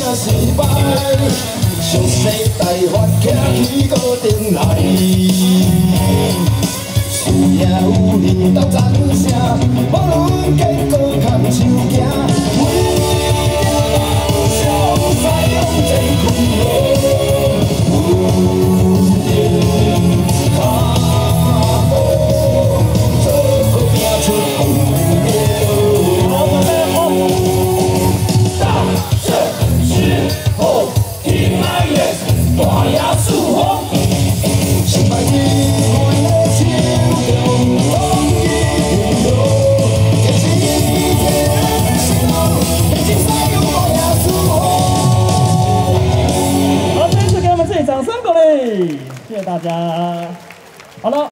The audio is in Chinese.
失败，上世代发起起个顶来。输赢有年斗战胜，无论结果牵手行。为了梦想，再向前开路。 掌声鼓励，谢谢大家。好了。